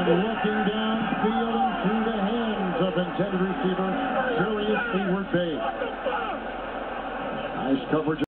looking downfield and through the hands of intended receiver, Julius Edward Bates. Nice coverage.